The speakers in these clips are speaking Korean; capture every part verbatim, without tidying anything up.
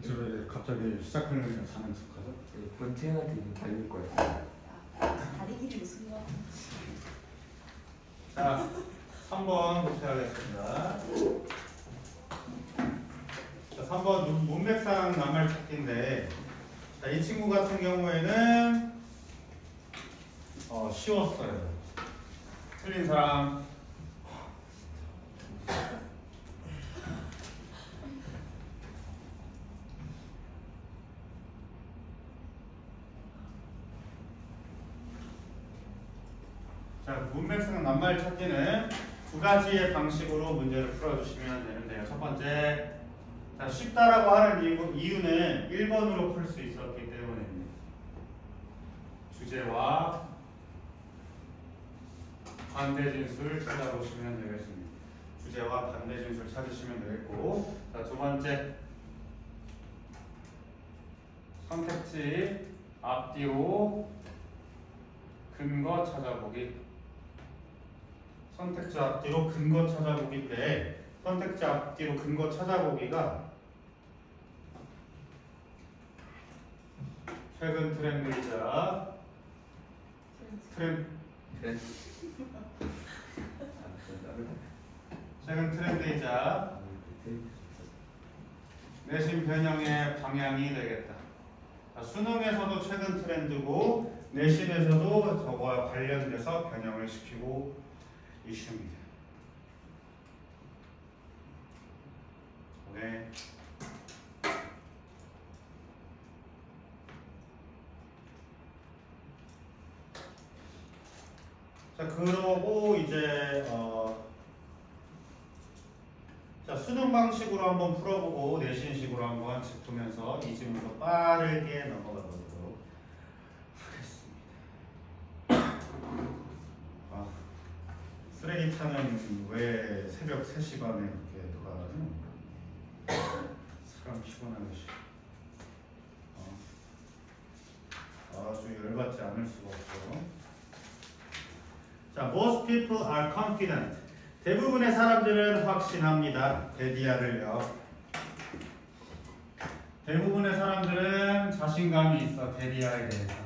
저래 갑자기 시작하려니까 자는 척하죠? 권태현한테 이거 달릴 거예요. 다리 길이 무슨 거? 자, 삼 번부터 하겠습니다. 자, 삼 번 문맥상 낱말 찾기인데, 자, 이 친구 같은 경우에는 어, 쉬웠어요. 틀린 사람. 자, 문맥상 낱말 찾기는 두 가지의 방식으로 문제를 풀어주시면 되는데요. 첫 번째, 자, 쉽다라고 하는 이유, 이유는 일 번으로 풀 수 있었기 때문입니다. 주제와 반대 진술 찾아보시면 되겠습니다. 주제와 반대 진술 찾으시면 되겠고, 자, 두 번째, 선택지 앞뒤로 근거 찾아보기. 선택지 앞뒤로 근거 찾아보기 때 선택지 앞뒤로 근거 찾아보기가 최근 트렌드이자 트렌드 그래. 최근 트렌드이자 내신 변형의 방향이 되겠다. 자, 수능에서도 최근 트렌드고 내신에서도 저거와 관련돼서 변형을 시키고 이슈입니다. 네. 자, 그러고 이제 어, 자, 수능 방식으로 한번 풀어보고 내신식으로 한번 짚으면서 이 질문도 빠르게 넘어가 보도록 하겠습니다. 아, 쓰레기차는 왜 새벽 세 시 반에 이렇게 돌아가죠? 사람 피곤하게 어. 아주 열받지 않을 수가 없어요. 자, most people are confident. 대부분의 사람들은 확신합니다. 데디아를요. 대부분의 사람들은 자신감이 있어. 데디아에 대해서.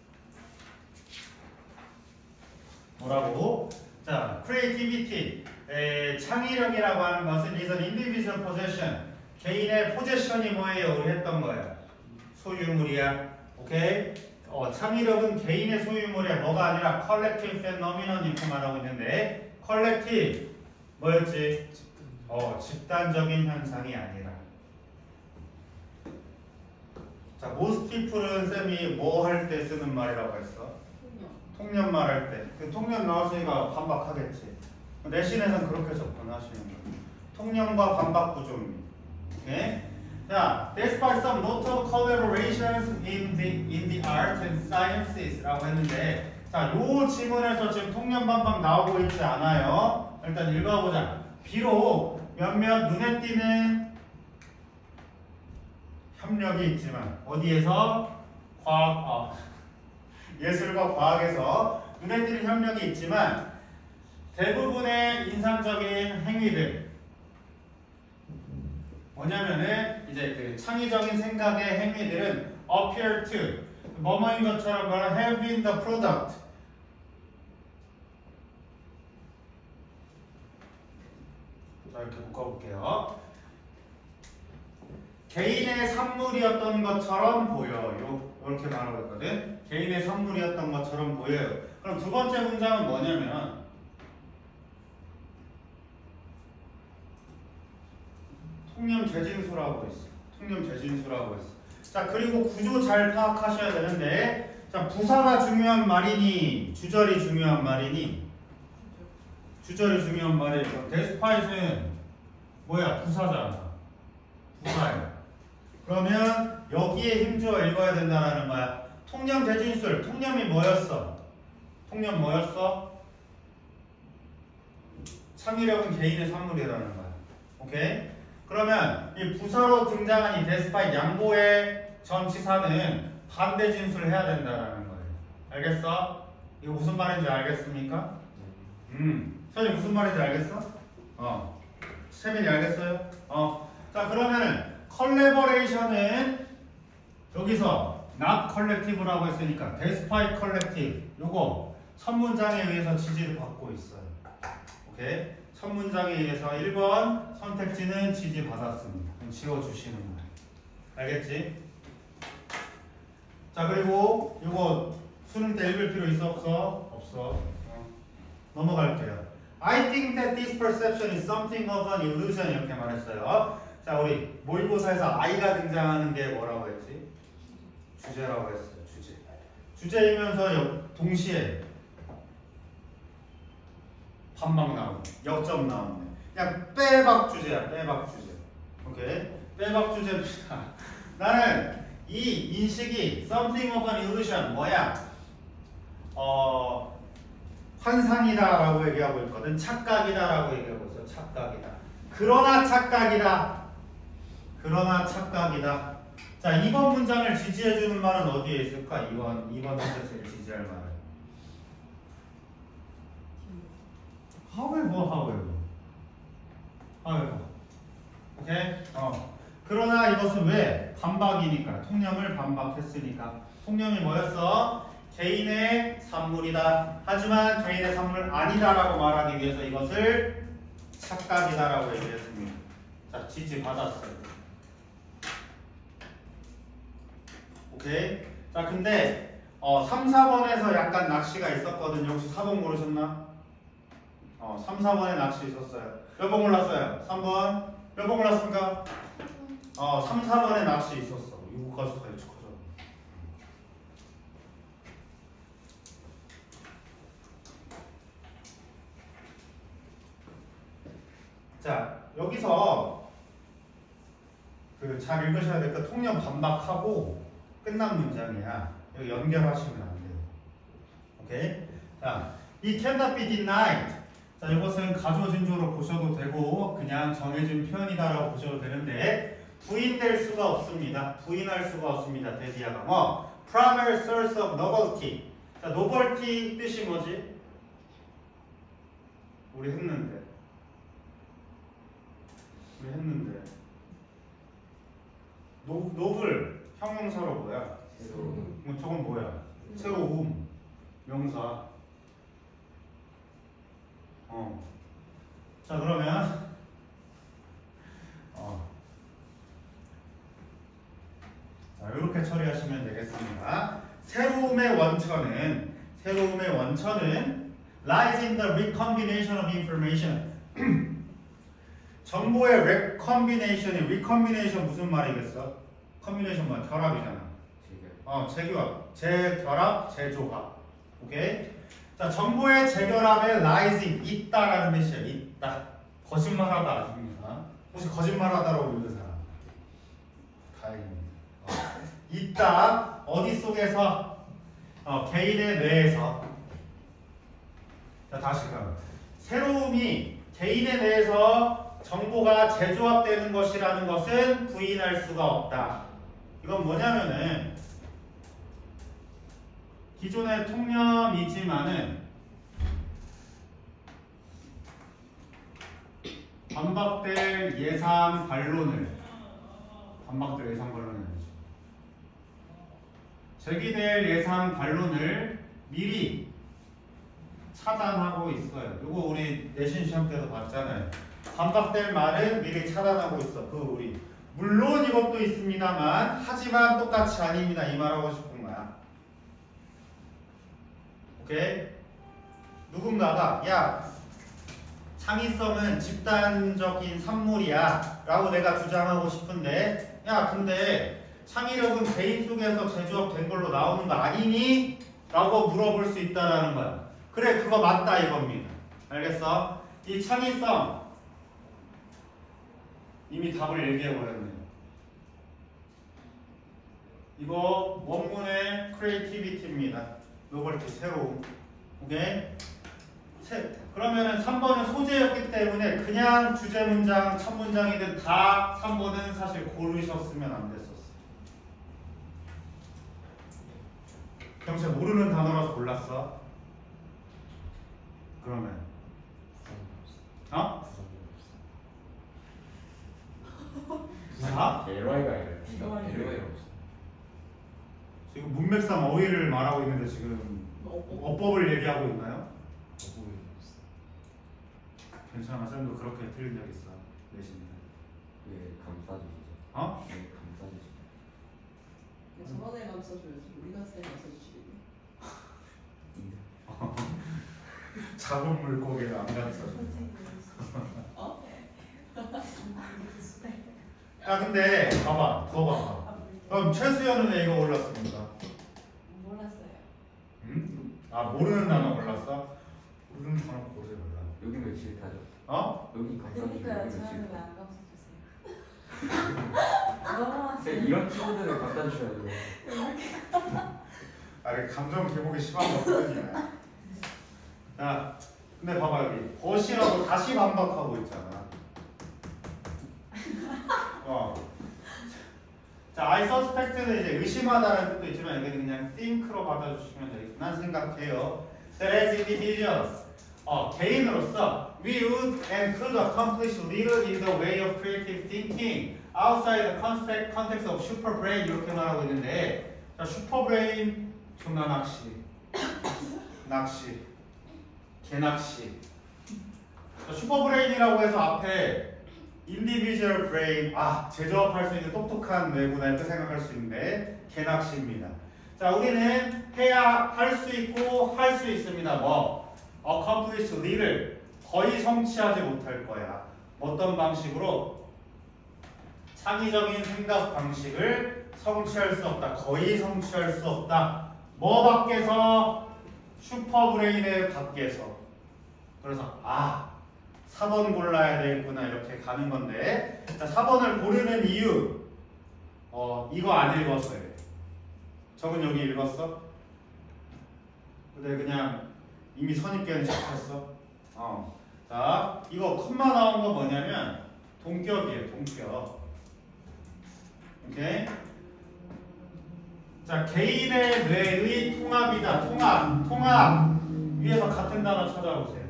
뭐라고? 자, creativity. 에, 창의력이라고 하는 것은 is an individual possession. 개인의 포제션이 뭐예요? 우리 했던 거예요. 소유물이야. 오케이? 어, 창의력은 개인의 소유물이야. 뭐가 아니라 collective phenomenon 이렇게 말하고 있는데 collective 뭐였지? 어, 집단적인 현상이 아니라. 자, most people은 쌤이 뭐 할 때 쓰는 말이라고 했어? 통념 말할 때. 그 통념 나왔으니까 반박하겠지. 내신에서는 그렇게 접근하시는 거예요. 통념과 반박 구조입니다. 오케이? 자, despite some notable collaborations in the in the arts and sciences라고 했는데, 자, 요 지문에서 지금 통념 반박 나오고 있지 않아요? 일단 읽어보자. 비록 몇몇 눈에 띄는 협력이 있지만 어디에서? 과학, 어, 예술과 과학에서 눈에 띄는 협력이 있지만 대부분의 인상적인 행위들 뭐냐면은 이제 그 창의적인 생각의 행위들은 appear to 뭐뭐인 것처럼 말하 have been the product. 자, 이렇게 묶어볼게요. 개인의 산물이었던 것처럼 보여요. 이렇게 말하고 있거든. 개인의 산물이었던 것처럼 보여요. 그럼 두 번째 문장은 뭐냐면 통념 재진수라고 있어. 통념 재진수라고 있어. 자, 그리고 구조 잘 파악하셔야 되는데, 자, 부사가 중요한 말이니 주절이 중요한 말이니? 주절이 중요한 말이에요. despite는 뭐야? 부사잖아. 부사예요. 그러면 여기에 힘주어 읽어야 된다는 거야. 통념 재진술. 통념이 뭐였어? 통념 뭐였어? 창의력은 개인의 산물이라는 거야. 오케이? 그러면 이 부사로 등장한 이 despite 양보의 전치사는 반대 진술을 해야 된다는 거예요. 알겠어? 이거 무슨 말인지 알겠습니까? 음. 선생님 무슨 말인지 알겠어? 어. 세민이 알겠어요? 어. 자, 그러면은 collaborate corporation은 여기서 not collective라고 했으니까 despite collective 요거 첫 문장에 의해서 지지를 받고 있어요. 오케이? 첫 문장에 의해서 일 번 선택지는 지지받았습니다. 그럼 지워주시는 거예요. 알겠지? 자, 그리고 이거 수능 때 읽을 필요 있어 없어? 없어. 어. 넘어갈게요. I think that this perception is something of an illusion 이렇게 말했어요. 자, 우리 모의고사에서 I가 등장하는 게 뭐라고 했지? 주제라고 했어요. 주제. 주제이면서 동시에 반박 나오네. 역점 나오네. 그냥 빼박 주제야. 빼박 주제. 오케이? 빼박 주제입니다. 나는 이 인식이 something of an illusion 뭐야? 어 환상이다라고 얘기하고 있거든. 착각이다라고 얘기하고 있어. 착각이다. 그러나 착각이다. 그러나 착각이다. 자, 이번 문장을 지지해주는 말은 어디에 있을까? 이번 이번 선택지를 지지할 말은. however, however. however. 오케이? 어. 그러나 이것은 왜? 반박이니까. 통념을 반박했으니까. 통념이 뭐였어? 개인의 산물이다. 하지만 개인의 산물 아니다라고 말하기 위해서 이것을 착각이다라고 얘기했습니다. 자, 지지 받았어요. 오케이? 자, 근데 어, 삼, 사 번에서 약간 낚시가 있었거든요. 혹시 사 번 모르셨나? 어, 삼, 사 번에 낚시 있었어요. 몇 번 골랐어요? 삼 번? 몇 번 골랐습니까? 어, 삼, 사 번에 낚시 있었어. 이거까지 다 예측하자. 자, 여기서 그 잘 읽으셔야 될 거 통념 반박하고 끝난 문장이야. 여기 연결하시면 안 돼요. 오케이? 자, 이 cannot be denied. 자, 이것은 가조진조로 보셔도 되고 그냥 정해진 표현이다라고 보셔도 되는데 부인될 수가 없습니다. 부인할 수가 없습니다. 대디아가 뭐? primary source of novelty. 자, novelty 뜻이 뭐지? 우리 했는데. 우리 했는데. 노, 노블 형용사로 뭐야? 새로운. 뭐 저건 뭐야? 새로움. 명사. 어. 자, 그러면 어. 자, 이렇게 처리하시면 되겠습니다. 새로움의 원천은 새로움의 원천은 lies in the recombination of information. 정보의 recombination이 recombination 무슨 말이겠어? combination 뭐 결합이잖아. 어, 재결합, 재결합, 재조합. 오케이? 자, 정보의 재결합에 lies in 있다라는 뜻이야. 있다. 거짓말하다 아닙니다. 혹시 거짓말하다라고 읽는 사람? 다행입니다. 어. 있다. 어디 속에서? 어, 개인의 뇌에서. 자, 다시 그럼 새로움이 개인의 뇌에서 정보가 재조합되는 것이라는 것은 부인할 수가 없다. 이건 뭐냐면은 기존의 통념이지만은 반박될 예상 반론을 반박될 예상 반론을 제기될 예상 반론을 미리 차단하고 있어요. 이거 우리 내신 시험 때도 봤잖아요. 반박될 말은 미리 차단하고 있어. 그 우리 물론 이것도 있습니다만 하지만 똑같이 아닙니다. 이 말하고 싶은 거야. 오케이? 누군가가 야 창의성은 집단적인 산물이야 라고 내가 주장하고 싶은데 야 근데 창의력은 개인 속에서 제조합된 걸로 나오는 거 아니니? 라고 물어볼 수 있다는 거야. 그래 그거 맞다 이겁니다. 알겠어? 이 창의성 이미 답을 얘기해버렸네요. 이거 원문의 크리에이티비티입니다. 노벨티 새로움. 오케이? 세, 그러면은 삼 번은 소재였기 때문에 그냥 주제 문장, 첫 문장이든 다 삼 번은 사실 고르셨으면 안 됐었어. 경찰 모르는 단어라서 골랐어. 그러면 어? 부사? 에러이가 아니라 T가 에러이. 에러이가 없어. 지금 문맥상 어휘를 말하고 있는데 지금 어법을 얘기하고 있나요? 어부이 없어. 괜찮아, 쌤도 그렇게 틀린 적 있어. 내신데. 왜 감싸주시죠? 어? 왜 감싸주시죠? 저번에 감싸줘야지. 우리가 쌤 감싸주시겠네. 작은 물고기를 안 감싸줘. 어? 야 근데 봐봐, 더 봐봐. 그럼 최수연은 왜 이거 올랐습니까? 몰랐어요. 응? 아 모르는 단어 골랐어? 모르는 단어 고르지 몰라. 여기 며칠 타죠? 어? 여기 감싸주시고 그러니까 여기 며칠 저는 타. 왜안 감싸주세요? 쌤 이런 친구들을 갖다 주셔야죠. 아니 감정 기복이 심한 거 없거든요. 자, 근데 봐봐 여기 벗이라고 다시 반박하고 있잖아. 어. 자, I suspect는 이제 의심하다라는 뜻도 있지만 여기는 그냥 think로 받아주시면 되겠다. 난 생각해요. That as individuals, 어, 개인으로서 we would and could accomplish little in the way of creative thinking outside the context, context of superbrain 이렇게 말하고 있는데, 자, 슈퍼브레인 존나 낚시, 낚시, 개낚시. 자, 슈퍼브레인이라고 해서 앞에 individual brain, 아, 제조업할 수 있는 똑똑한 뇌구나 이렇게 생각할 수 있는데 개낚시입니다. 자, 우리는 해야 할 수 있고 할 수 있습니다. 뭐? accomplish little, 거의 성취하지 못할 거야. 어떤 방식으로? 창의적인 생각 방식을 성취할 수 없다. 거의 성취할 수 없다. 뭐 밖에서? 슈퍼브레인의 밖에서. 그래서 아, 사 번 골라야 되겠구나 이렇게 가는 건데, 자, 사 번을 고르는 이유, 어 이거 안 읽었어요. 저건 여기 읽었어? 근데 그냥 이미 선입견이 시작했어. 어. 자, 이거 컴마 나온 거 뭐냐면 동격이에요. 동격. 오케이? 자, 개인의 뇌의 통합이다. 통합. 통합. 위에서 같은 단어 찾아보세요.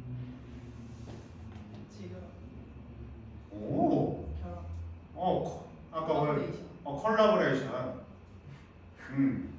오, 결합. 어, 아까 뭐, 콜라보레이션. 어, 콜라보레이션. 음.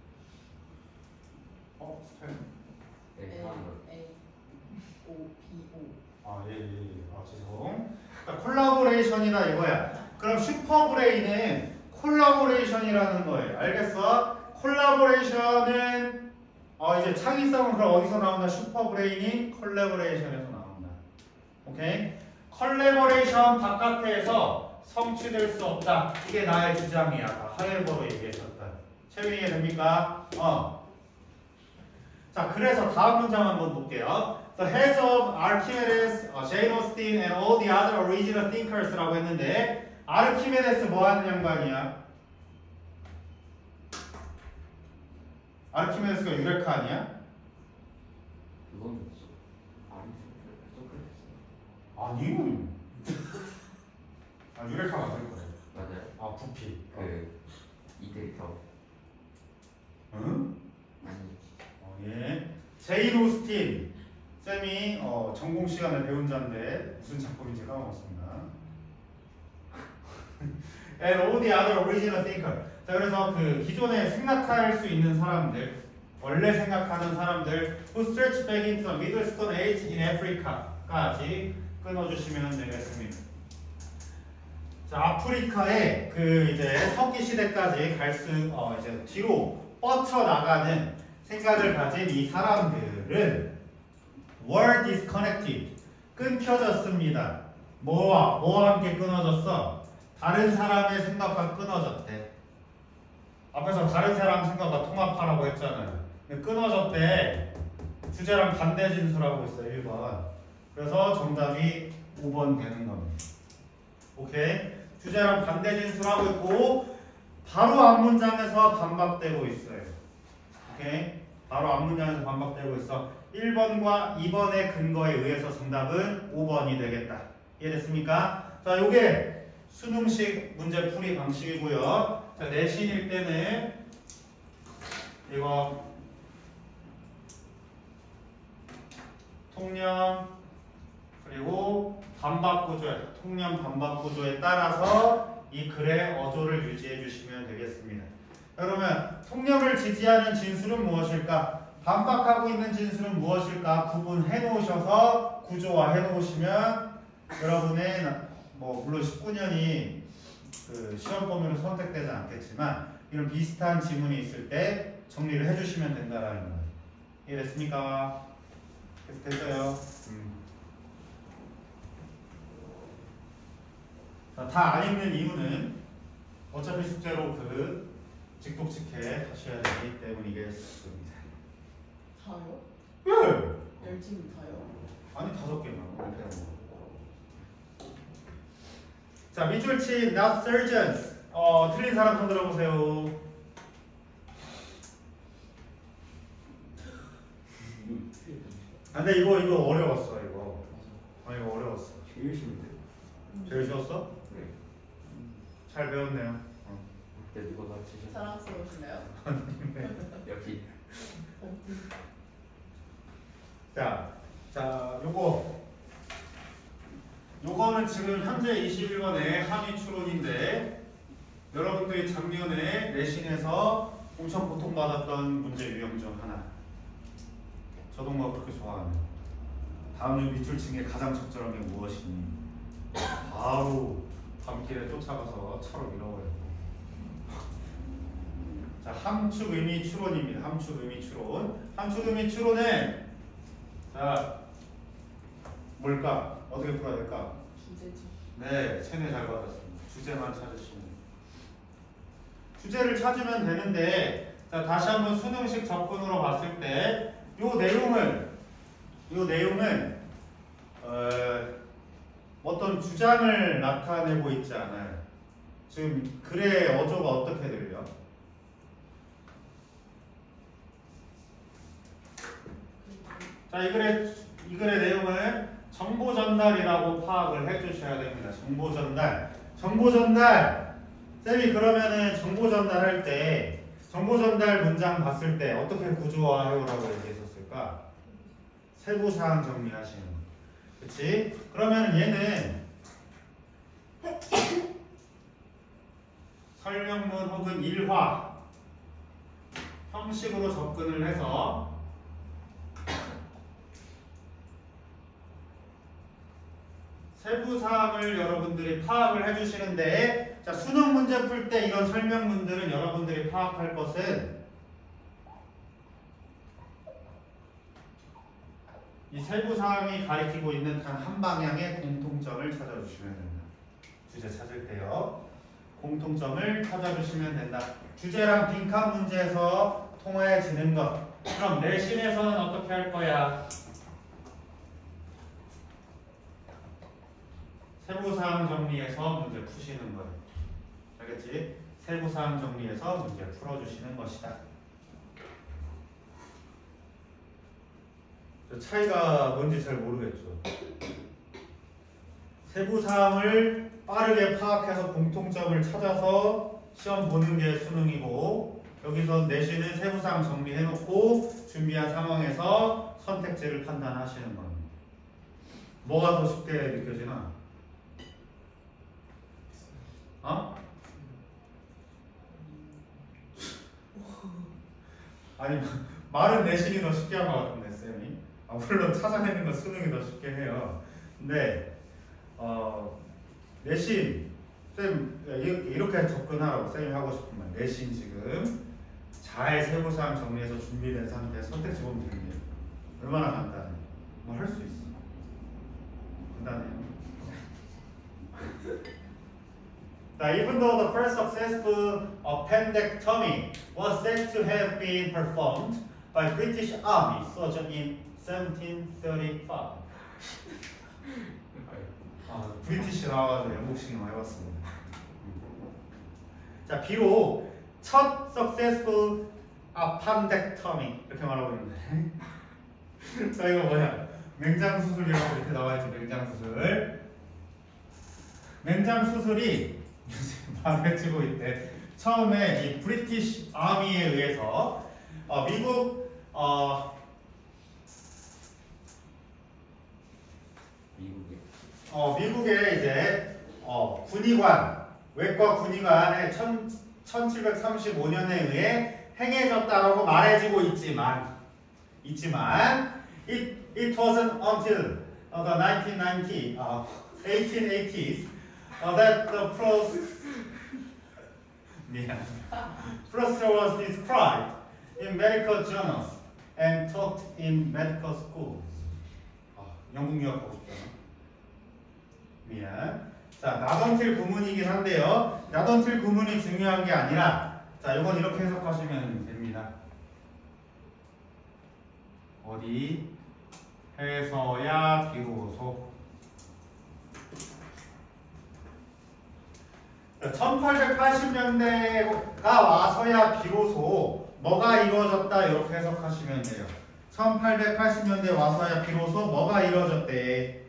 어, 스펠. 네, A 하는 거. A O B O. 아, 예, 예, 예. 아, 죄송. 그러니까 콜라보레이션이다 이거야. 그럼 슈퍼브레인은 콜라보레이션이라는 거예요. 알겠어? 콜라보레이션은 어 이제 창의성은 그럼 어디서 나온다? 슈퍼브레인이 콜라보레이션에서 나온다. 오케이? 컬래버레이션 바깥에서 성취될 수 없다. 이게 나의 주장이야. 하이버로 얘기했었다. 채민이 됩니까? 어. 자, 그래서 다음 문장 한번 볼게요. The heads of Archimedes, Jane Austen, and all the other original thinkers라고 했는데, 아르키메데스 뭐 하는 양반이야? 아르키메데스가 유레카 아니야? 그건 소크라테스. 아니. 아, 유레카 맞을 거예요. 맞아요. 아, 부피. 그 이데이터. 응? 아니. 어, 예. 제인 오스틴. 쌤이 어, 전공 시간에 배운 자인데 무슨 작품인지 까먹었습니다. And all the other original thinker. 자, 그래서 그 기존에 생각할 수 있는 사람들, 원래 생각하는 사람들, who stretch back into the middle stone age in Africa까지 끊어주시면 되겠습니다. 자, 아프리카의 그 이제 석기 시대까지 갈 수, 어, 이제 뒤로 뻗쳐 나가는 생각을 가진 이 사람들은 were disconnected, 끊겨졌습니다. 뭐와 뭐와 함께 끊어졌어? 다른 사람의 생각과 끊어졌대. 앞에서 다른 사람 생각과 통합하라고 했잖아요. 근데 끊어졌대. 주제랑 반대 진수라고 있어요. 일 번. 그래서 정답이 오 번 되는 겁니다. 오케이? 주제랑 반대 진수라고 있고 바로 앞문장에서 반박되고 있어요. 오케이? 바로 앞문장에서 반박되고 있어. 일 번과 이 번의 근거에 의해서 정답은 오 번이 되겠다. 이해됐습니까? 자, 요게 수능식 문제 풀이 방식이고요. 자, 내신일 때는 이거 통념 그리고 반박 구조에, 통념 반박 구조에 따라서 이 글의 어조를 유지해 주시면 되겠습니다. 그러면 통념을 지지하는 진술은 무엇일까? 반박하고 있는 진술은 무엇일까? 구분해 놓으셔서 구조화해 놓으시면 여러분의 뭐 물론 십구 년이 그 시험 범위로 선택되지 않겠지만 이런 비슷한 지문이 있을 때 정리를 해주시면 된다라는 거예요. 이해됐습니까? 됐어요. 음. 다 안 읽는 이유는 어차피 숙제로 그 직독직해 하셔야 되기 때문이겠습니다. 다요? 왜? 열심히 다요? 아니 다섯 개만. 자, 밑줄치 not surgeons. 어, 틀린 사람 손 들어보세요. 아, 근데 이거 이거 어려웠어 이거. 아 이거 어려웠어. 제일 쉬운데. 제일 쉬웠어? 네. 잘 배웠네요. 어. 그때 누가 다 치셨어? 사랑스러우시나요? 역시. 자, 자, 요거 요거는 지금 현재 이십일 번의 함의 추론인데 여러분들이 작년에 내신에서 엄청 고통받았던 문제 유형 중 하나. 저도 뭐 그렇게 좋아하는. 다음 주 밑줄치기에 가장 적절한 게 무엇이니? 바로 밤길에 쫓아가서 차로 밀어버리고. 자, 함축 의미 추론입니다. 함축 의미 추론. 함축 의미 추론은 자 뭘까? 어떻게 풀어야 될까? 주제지. 네, 세네 잘 받았습니다. 주제만 찾으시면. 주제를 찾으면 되는데, 자 다시 한번 수능식 접근으로 봤을 때, 요 내용은, 요 내용은 어, 어떤 주장을 나타내고 있지 않아요. 지금 글의 어조가 어떻게 들려? 자, 이 글의 이 글의 내용은 정보 전달이라고 파악을 해주셔야 됩니다. 정보 전달. 정보 전달. 쌤이 그러면은 정보 전달할 때 정보 전달 문장 봤을 때 어떻게 구조화해오라고 얘기했었을까? 세부 사항 정리하시는 거. 그렇지? 그러면 얘는 설명문 혹은 일화 형식으로 접근을 해서 세부 사항을 여러분들이 파악을 해주시는데, 자 수능 문제 풀 때 이런 설명문들은 여러분들이 파악할 것은 이 세부 사항이 가리키고 있는 단 한 방향의 공통점을 찾아주시면 됩니다. 주제 찾을 때요. 공통점을 찾아주시면 된다. 주제랑 빈칸 문제에서 통해지는 것. 그럼 내신에서는 어떻게 할 거야? 세부사항 정리해서 문제 푸시는 거예요. 알겠지? 세부사항 정리해서 문제 풀어주시는 것이다. 저 차이가 뭔지 잘 모르겠죠. 세부사항을 빠르게 파악해서 공통점을 찾아서 시험 보는 게 수능이고, 여기서 내신은 세부사항 정리해놓고 준비한 상황에서 선택지를 판단하시는 겁니다. 뭐가 더 쉽게 느껴지나? 어? 아니 말은 내신이 더 쉽게 한 것 같은데 쌤이. 아, 물론 찾아내는 건 수능이 더 쉽게 해요. 근데 어, 내신 쌤 이렇게 접근하라고 쌤이 하고 싶은 말. 내신 지금 잘 세부사항 정리해서 준비된 상태에 선택지 보면 되는 게 얼마나 간단해. 뭐 할 수 있어. 간단해요. Now, even though the first successful appendectomy was said to have been performed by British Army surgeon in seventeen thirty-five. 아, 브리티시 나와가지고 영국식 많이 해봤습니다. 자, 비록 첫 successful appendectomy 이렇게 말하고 있는데, 자 이거 뭐냐? 맹장 수술이라고 이렇게 나와있죠. 맹장 수술. 맹장 수술이 말해주고 있대. 처음에 이 브리티시 아미에 의해서 어, 미국 어, 미국에. 어, 어, 미국의 이제 어, 군의관, 외과 군의관의 천칠백삼십오 년에 의해 행해졌다라고 말해지고 있지만, 있지만, it, it wasn't until uh, the nineteen ninety, uh, eighteen eighties uh, that the process, 미안, procedure was described in medical journals and taught in medical schools. 아, 영국 유학 보고 싶잖아. 미안. 자, 나던틸 구문이긴 한데요. 나던틸 구문이 중요한 게 아니라, 자, 이건 이렇게 해석하시면 됩니다. 어디 해서야 비로소. 천팔백팔십 년대가 와서야 비로소 뭐가 이루어졌다 이렇게 해석하시면 돼요. 천팔백팔십 년대 와서야 비로소 뭐가 이루어졌대.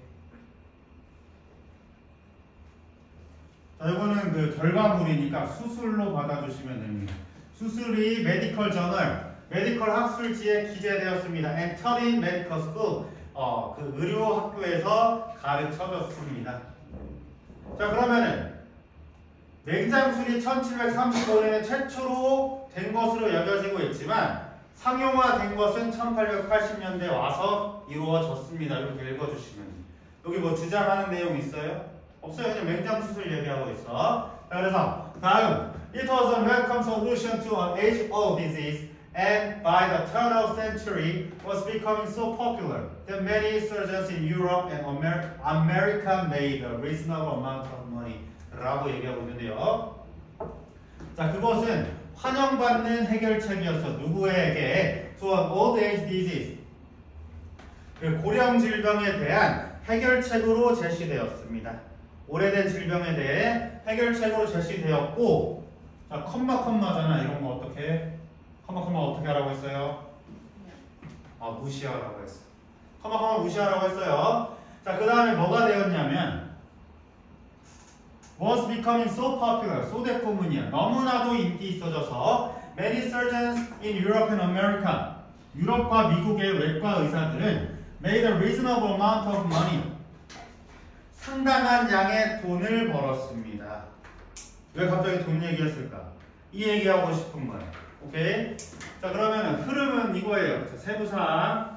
자, 이거는 그 결과물이니까 수술로 받아주시면 됩니다. 수술이 메디컬 저널, 메디컬 학술지에 기재되었습니다. And taught in medical school. 어, 그 의료 학교에서 가르쳐졌습니다. 자, 그러면은 맹장술이 천칠백삼십오 년에 최초로 된 것으로 여겨지고 있지만 상용화된 것은 천팔백팔십 년대 와서 이루어졌습니다. 이렇게 읽어주시면 돼요. 여기 뭐 주장하는 내용 있어요? 없어요. 그냥 맹장수술 얘기하고 있어. 자, 그래서 다음 It was a welcome solution to an age-old disease and by the turn of the century was becoming so popular that many surgeons in Europe and Amer America made a reasonable amount of money 라고 얘기하고 있는데요. 자, 그것은 환영받는 해결책이었어. 누구에게? To an old age disease. 그 고령 질병에 대한 해결책으로 제시되었습니다. 오래된 질병에 대해 해결책으로 제시되었고, 자, 컴마 컴마잖아. 이런 거 어떻게? 컴마 컴마 어떻게 하라고 했어요? 아, 무시하라고 했어. 컴마 컴마 무시하라고 했어요. 자, 그 다음에 뭐가 되었냐면 was becoming so popular, so 대포문이야. 너무나도 인기 있어져서 many surgeons in Europe and America, 유럽과 미국의 외과 의사들은 made a reasonable amount of money, 상당한 양의 돈을 벌었습니다. 왜 갑자기 돈 얘기했을까? 이 얘기하고 싶은 거야. 오케이? 자, 그러면은 흐름은 이거예요. 자, 세부사항.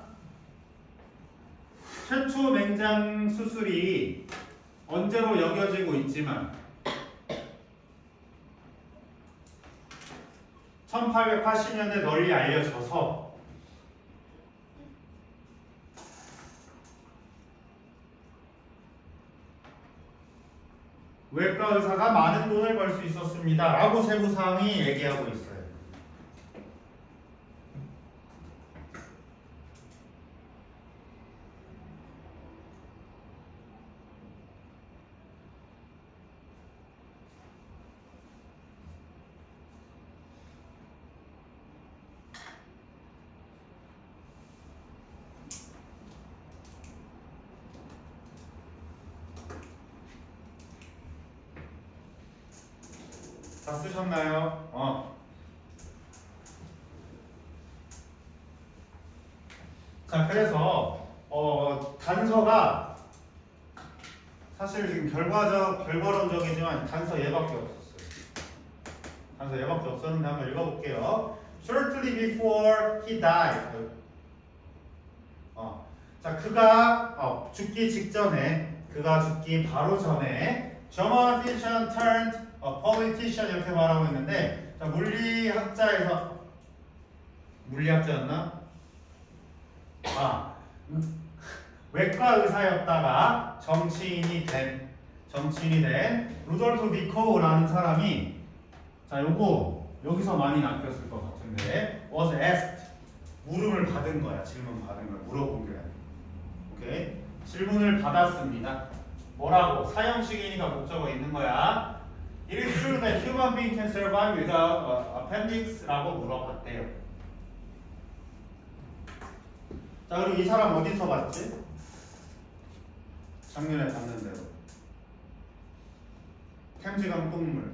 최초 맹장 수술이 언제로 여겨지고 있지만 천팔백팔십 년대 널리 알려져서 외과 의사가 많은 돈을 벌 수 있었습니다 라고 세부사항이 얘기하고 있어요. 다 쓰셨나요? 어. 자, 그래서 어, 단서가 사실 지금 결과적, 결과론적이지만 단서 얘밖에 없었어요. 단서 얘밖에 없었는데 한번 읽어볼게요. Shortly before he died. 어. 자, 그가 어, 죽기 직전에, 그가 죽기 바로 전에 German physician turned a politician 이렇게 말하고 있는데, 자, 물리학자에서 물리학자였나? 아, 외과 의사였다가 정치인이 된 정치인이 된 루돌프 비코우라는 사람이, 자, 요거 여기서 많이 낚였을 것 같은데 was asked, 물음을 받은 거야. 질문 받은 거야. 물어본 게 아니야. 오케이? 질문을 받았습니다. 뭐라고? 사형식이니까 목적어 있는 거야. It is true that human being can survive without uh, appendix라고 물어봤대요. 자, 그리고 이 사람 어디서 봤지? 작년에 봤는 대로. 템즈강 똥물.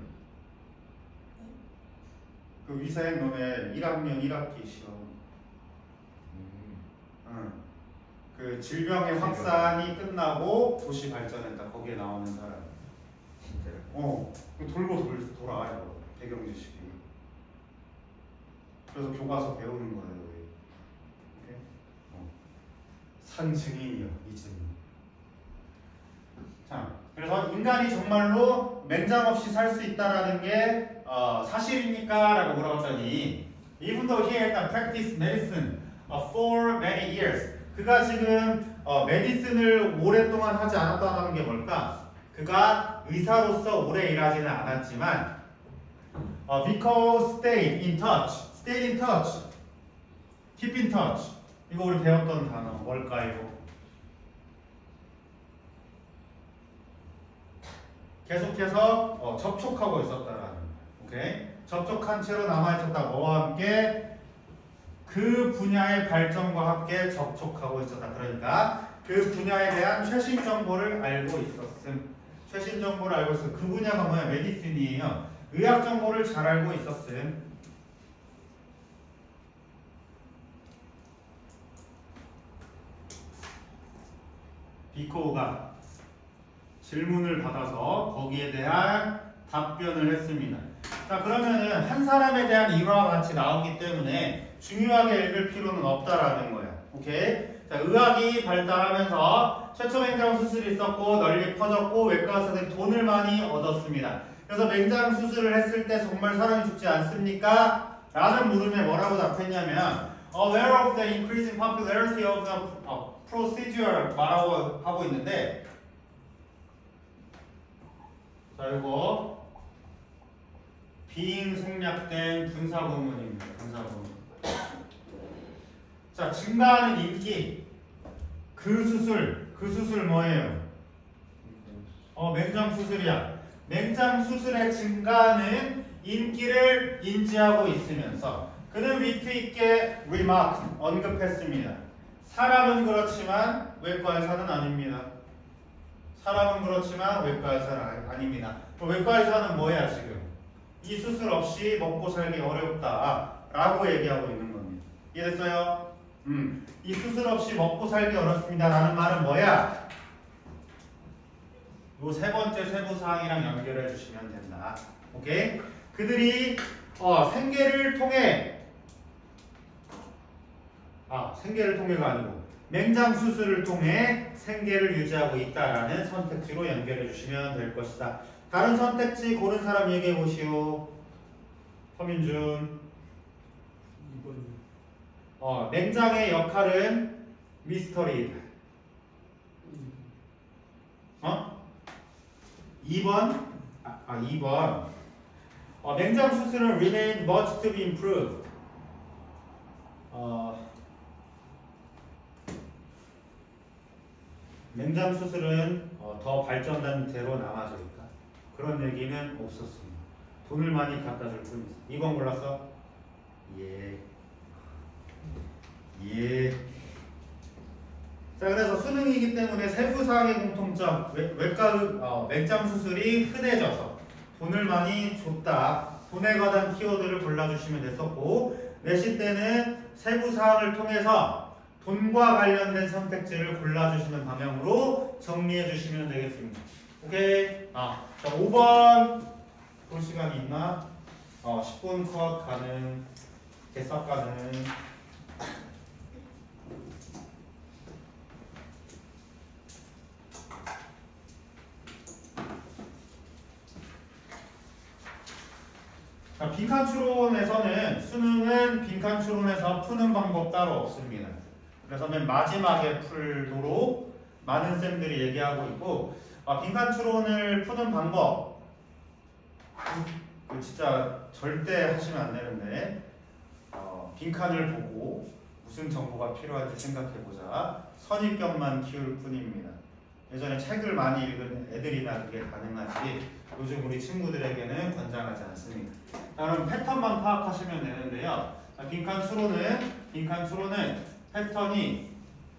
그 위사행 놈의 일 학년 일 학기 시험. 응. 그 질병의 확산이 끝나고 도시 발전했다. 거기에 나오는 사람. 진짜요? 어, 돌고 돌, 돌아요. 배경 지식이. 그래서 교과서 배우는 거예요. 오케이? 어. 산 증인이요, 이 증인. 자, 그래서 인간이 정말로 맹장 없이 살 수 있다라는 게 어, 사실입니까? 라고 물어봤더니 Even though he had practiced medicine uh, for many years. 그가 지금 어, 메디슨을 오랫동안 하지 않았다는 게 뭘까? 그가 의사로서 오래 일하지는 않았지만 어, because stayed in touch, stayed in touch, keep in touch. 이거 우리 배웠던 단어 뭘까요? 계속해서 어, 접촉하고 있었다라는. 오케이? 접촉한 채로 남아있었다. 뭐와 함께? 그 분야의 발전과 함께 접촉하고 있었다. 그러니까 그 분야에 대한 최신 정보를 알고 있었음. 최신 정보를 알고 있었음. 그 분야가 뭐야? 메디슨이에요. 의학 정보를 잘 알고 있었음. 비코가 질문을 받아서 거기에 대한 답변을 했습니다. 자, 그러면은 한 사람에 대한 일화와 같이 나오기 때문에 중요하게 읽을 필요는 없다라는 거야. 오케이? 자, 의학이 발달하면서 최초 맹장 수술이 있었고 널리 퍼졌고 외과 의사들이 돈을 많이 얻었습니다. 그래서 맹장 수술을 했을 때 정말 사람이 죽지 않습니까? 라는 물음에 뭐라고 답했냐면 Aware of the increasing popularity of the uh, procedure 말하고 하고 있는데 자, 이거 비인생략된 분사구문입니다. 분사구문. 자, 증가하는 인기. 그 수술. 그 수술 뭐예요? 어, 맹장 수술이야. 맹장 수술의 증가하는 인기를 인지하고 있으면서 그는 위트 있게 remark, 언급했습니다. 사람은 그렇지만 외과 의사는 아닙니다. 사람은 그렇지만 외과 의사는 아닙니다. 외과 의사는 뭐야 지금? 이 수술 없이 먹고 살기 어렵다 라고 얘기하고 있는 겁니다. 이해됐어요? 음, 이 수술 없이 먹고 살기 어렵습니다 라는 말은 뭐야? 요 세 번째 세부사항이랑 연결해 주시면 된다. 오케이? 그들이 어, 생계를 통해 아, 생계를 통해가 아니고 맹장 수술을 통해 생계를 유지하고 있다라는 선택지로 연결해 주시면 될 것이다. 다른 선택지 고른 사람 얘기해 보시오. 서민준. 이 번이요. 어, 맹장의 역할은 미스터리이다. 어? 이 번? 아, 아 이 번. 어, 맹장 수술은 remain much to be improved. 어, 맹장 수술은 어, 더 발전된 대로 남아져 있다. 그런 얘기는 없었습니다. 돈을 많이 갖다 줄 뿐이지. 이 번 골랐어? 예. 예. 자, 그래서 수능이기 때문에 세부사항의 공통점, 외, 외과 어, 맹장 수술이 흔해져서 돈을 많이 줬다. 돈에 관한 키워드를 골라주시면 됐었고, 내신 때는 세부사항을 통해서 돈과 관련된 선택지를 골라주시는 방향으로 정리해 주시면 되겠습니다. 오케이? 아, 자, 오 번 볼 시간이 있나? 어, 십 분 컷 가능, 개싹 가능. 자, 빈칸 추론에서는 수능은 빈칸 추론에서 푸는 방법 따로 없습니다. 그래서 맨 마지막에 풀도록 많은 쌤들이 얘기하고 있고, 아, 빈칸 추론을 푸는 방법 그 진짜 절대 하시면 안 되는데, 어, 빈칸을 보고 무슨 정보가 필요한지 생각해보자. 선입견만 키울 뿐입니다. 예전에 책을 많이 읽은 애들이나 그게 가능하지 요즘 우리 친구들에게는 권장하지 않습니다. 자, 그럼 패턴만 파악하시면 되는데요. 자, 빈칸 추론은 빈칸 추론은 패턴이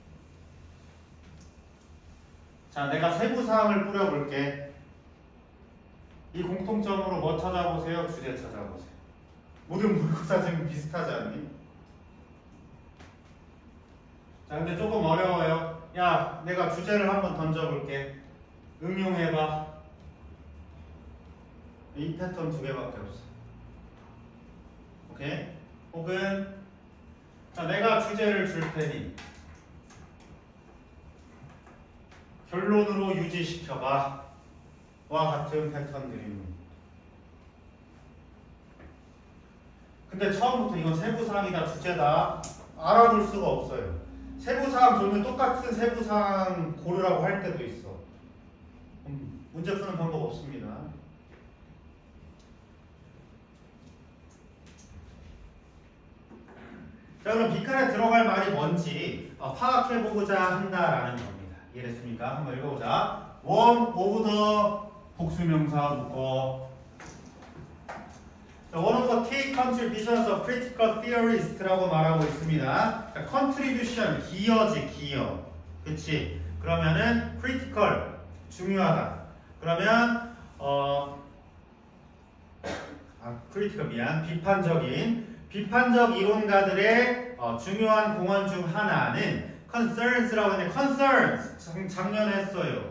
자, 내가 세부 사항을 뿌려볼게. 이 공통점으로 뭐 찾아보세요? 주제 찾아보세요. 모든 모의고사 지금 비슷하지 않니? 자, 근데 조금 어려워요. 야, 내가 주제를 한번 던져볼게. 응용해봐. 이 패턴 두 개밖에 없어. 오케이? 혹은 자, 내가 주제를 줄 테니 결론으로 유지시켜봐. 와 같은 패턴들입니다. 근데 처음부터 이건 세부사항이다, 주제다 알아둘 수가 없어요. 세부사항 조면 똑같은 세부사항 고르라고 할 때도 있어. 음, 문제 푸는 방법 없습니다. 자, 그럼 빈칸에 들어갈 말이 뭔지 어, 파악해보고자 한다라는 겁니다. 이해됐습니까? 한번 읽어보자. One of the 복수명사 묶어. 자, one of the key contributions of critical theorist라고 말하고 있습니다. 자, contribution 기여지 기여. 그치? 그러면은 critical 중요하다. 그러면 어 아, critical 미안 비판적인 비판적 이론가들의 어, 중요한 공헌 중 하나는 concerns라고 하는데 concerns 작, 작년에 했어요.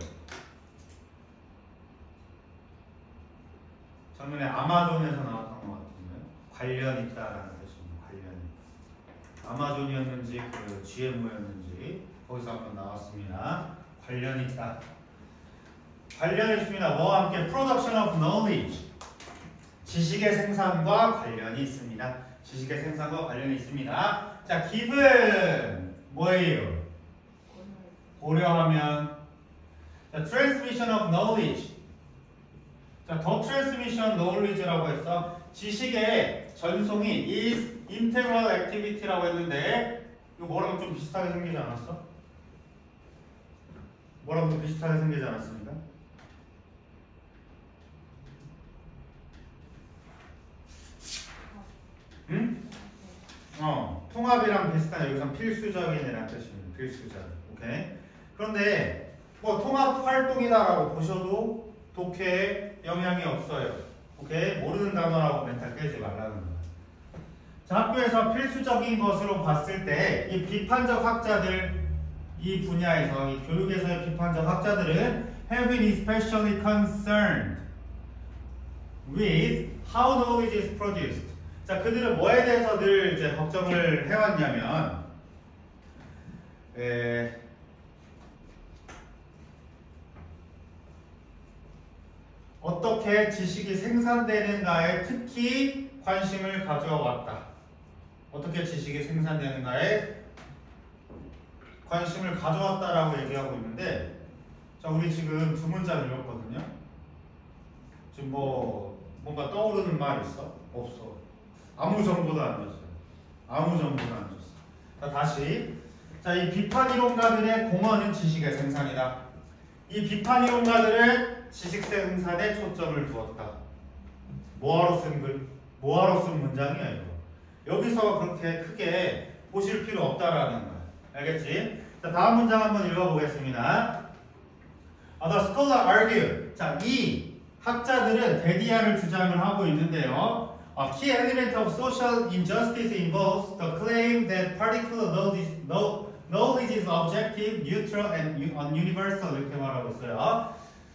작년에 아마존에서 나왔던 것 같은데 관련 있다라는 뜻입니다. 관련 아마존이었는지 그 지엠오였는지 거기서 한번 나왔습니다. 관련 있다. 관련 있습니다. 뭐와 함께 production of knowledge 지식의 생산과 관련이 있습니다. 지식의 생산과 관련이 있습니다. 자, given 뭐예요? 고려하면 자, transmission of knowledge 자, the transmission knowledge라고 해서 지식의 전송이 is integral activity라고 했는데 이거 뭐랑 좀 비슷하게 생기지 않았어? 뭐랑 좀 비슷하게 생기지 않았습니까? 응? 어, 통합이랑 비슷한 여기서 필수적인이라는 뜻입니다. 필수적. 오케이. 그런데 뭐 통합 활동이다라고 보셔도 독해에 영향이 없어요. 오케이. 모르는 단어라고 멘탈 깨지 말라는 거야. 자, 학교에서 필수적인 것으로 봤을 때 이 비판적 학자들 이 분야에서 이 교육에서의 비판적 학자들은 have been especially concerned with how knowledge is produced. 자, 그들은 뭐에 대해서 늘 이제 걱정을 해왔냐면, 에, 어떻게 지식이 생산되는가에 특히 관심을 가져왔다. 어떻게 지식이 생산되는가에 관심을 가져왔다라고 얘기하고 있는데, 자, 우리 지금 두 문장 읽었거든요. 지금 뭐 뭔가 떠오르는 말 있어? 없어. 아무 정보도 안 줬어요. 아무 정보도 안 줬어. 자, 다시. 자, 이 비판 이론가들의 공헌은 지식의 생산이다. 이 비판 이론가들은 지식 생산에 초점을 두었다. 뭐하러 쓴 글? 뭐하러 쓴 문장이야 이거. 여기서 그렇게 크게 보실 필요 없다라는 거야. 알겠지? 자, 다음 문장 한번 읽어보겠습니다. The scholar argue. 자, 이 학자들은 대디아를 주장을 하고 있는데요. A key element of social injustice involves the claim that particular knowledge, knowledge is objective, neutral, and universal 이렇게 말하고 있어요.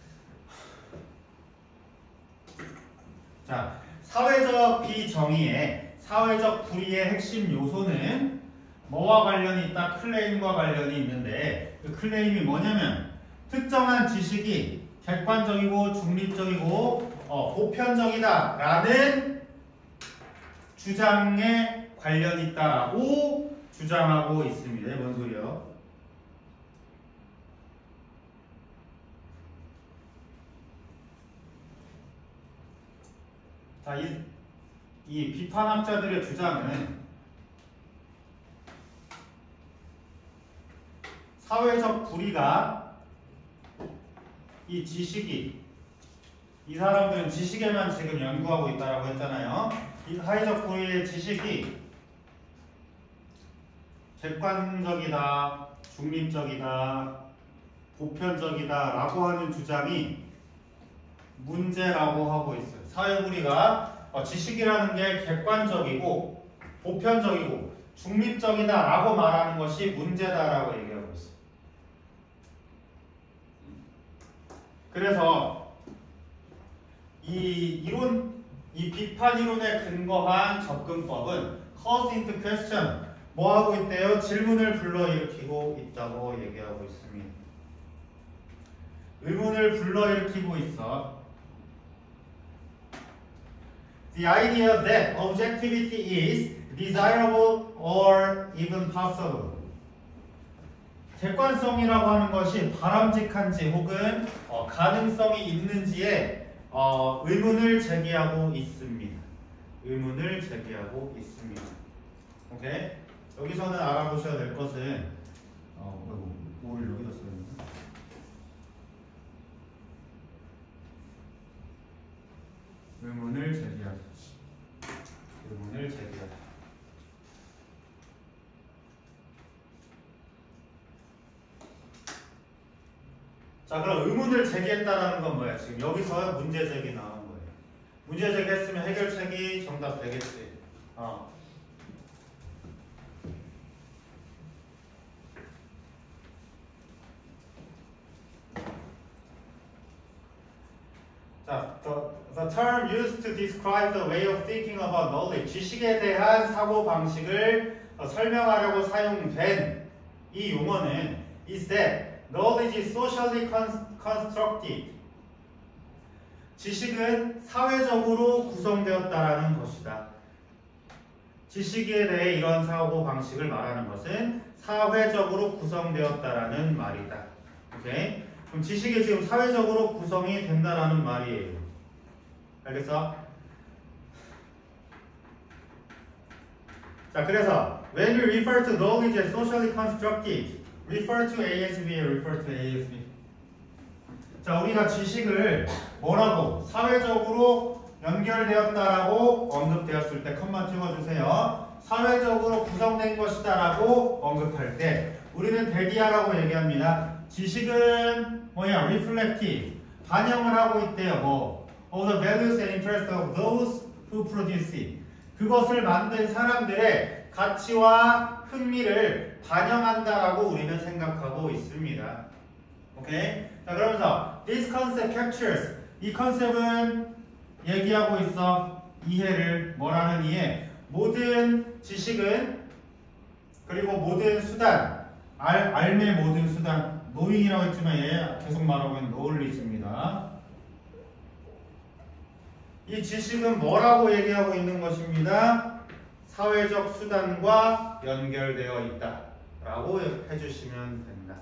자, 사회적 비정의의 사회적 불의의 핵심 요소는 뭐와 관련이 있다? 클레임과 관련이 있는데 그 클레임이 뭐냐면 특정한 지식이 객관적이고 중립적이고 어, 보편적이다 라는 주장에 관련이 있다라고 주장하고 있습니다. 뭔 소리요? 자, 이, 이 비판학자들의 주장은 사회적 불의가 이 지식이 이 사람들은 지식에만 지금 연구하고 있다라고 했잖아요. 이 사회적 불의의 지식이 객관적이다, 중립적이다, 보편적이다 라고 하는 주장이 문제라고 하고 있어요. 사회 불의가 어, 지식이라는 게 객관적이고 보편적이고 중립적이다 라고 말하는 것이 문제다 라고 얘기하고 있어. 그래서 이 이론, 이 비판 이론에 근거한 접근법은 cause into question, 뭐 하고 있대요? 질문을 불러일으키고 있다고 얘기하고 있습니다. 의문을 불러일으키고 있어. The idea that objectivity is desirable or even possible. 객관성이라고 하는 것이 바람직한지 혹은 어, 가능성이 있는지에 어, 의문을 제기하고 있습니다. 의문을 제기하고 있습니다. 오케이? 여기서는 알아보셔야 될 것은 어, 뭐를 여기다 써야 되나? 의문을 제기하다. 의문을 제기하다. 자, 그럼 의문을 제기했다라는 건 뭐야? 지금 여기서 문제 제기 나온 거예요. 문제 제기했으면 해결책이 정답 되겠지. 어. 자, the, the term used to describe the way of thinking about knowledge. 지식에 대한 사고 방식을 어, 설명하려고 사용된 이 용어는 is that knowledge is socially constructed. 지식은 사회적으로 구성되었다라는 것이다. 지식에 대해 이런 사고 방식을 말하는 것은 사회적으로 구성되었다라는 말이다. 오케이? 그럼 지식이 지금 사회적으로 구성이 된다라는 말이에요. 알겠어? 자, 그래서 when you refer to knowledge as socially constructed, refer to A S B, refer to A S B. 자, 우리가 지식을 뭐라고? 사회적으로 연결되었다라고 언급되었을 때 컴마 찍어주세요. 사회적으로 구성된 것이다라고 언급할 때 우리는 대비하라고 얘기합니다. 지식은 뭐야? reflective. 반영을 하고 있대요. 뭐? of the values and interests of those who produce it. 그것을 만든 사람들의 가치와 흥미를 반영한다라고 우리는 생각하고 있습니다. 오케이? 자, 그러면서 this concept captures. 이 컨셉은 얘기하고 있어. 이해를. 뭐라는 이해? 모든 지식은 그리고 모든 수단, 알, 알의 모든 수단, 노잉이라고 했지만 얘 계속 말하고 있는 knowledge입니다. 이 지식은 뭐라고 얘기하고 있는 것입니다. 사회적 수단과 연결되어 있다 라고 해주시면 된다.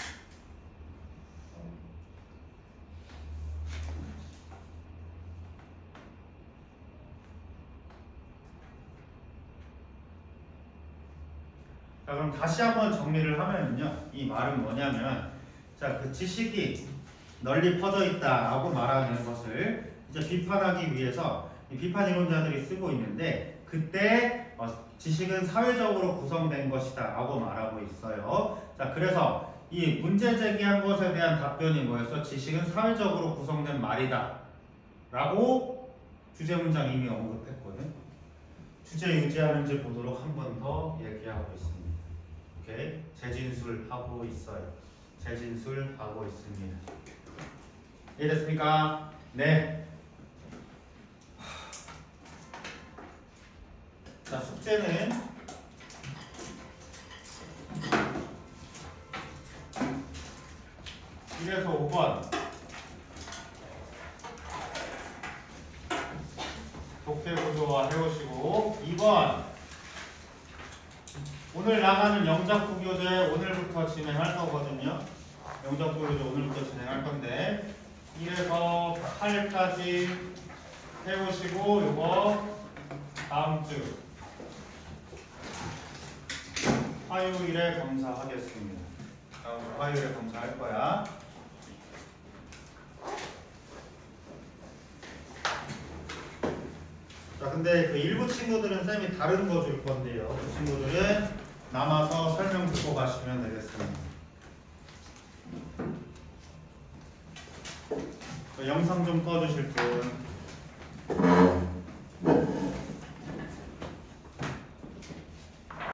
자, 그럼 다시 한번 정리를 하면요, 이 말은 뭐냐면, 자, 그 지식이 널리 퍼져 있다라고 말하는 것을 이제 비판하기 위해서 이 비판 이론자들이 쓰고 있는데, 그때 어, 지식은 사회적으로 구성된 것이다라고 말하고 있어요. 자, 그래서 이 문제 제기한 것에 대한 답변이 뭐였어? 지식은 사회적으로 구성된 말이다라고 주제 문장 이미 언급했거든. 주제 유지하는지 보도록 한 번 더 얘기하고 있습니다. 오케이? 재진술하고 있어요. 재진술하고 있습니다. 이해됐습니까? 네. 자, 숙제는 일에서 오 번 독해 구조화 해오시고, 이 번 오늘 나가는 영작 부교재 오늘부터 진행할 거거든요. 영작 부교재 오늘부터 진행할 건데 일에서 팔까지 해오시고, 요거 다음 주 화요일에 검사하겠습니다. 다음 주 화요일에 검사할 거야. 자, 근데 그 일부 친구들은 쌤이 다른 거 줄 건데요. 그 친구들은 남아서 설명 듣고 가시면 되겠습니다. 그 영상 좀 꺼주실 분.